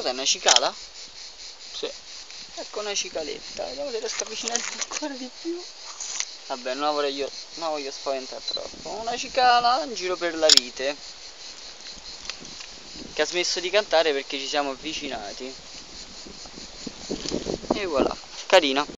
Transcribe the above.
Cos'è, una cicala? Sì. Ecco una cicaletta, vediamo se riesco a avvicinare ancora di più. Vabbè, non voglio spaventare troppo. Una cicala in giro per la vite, che ha smesso di cantare perché ci siamo avvicinati. E voilà, carina.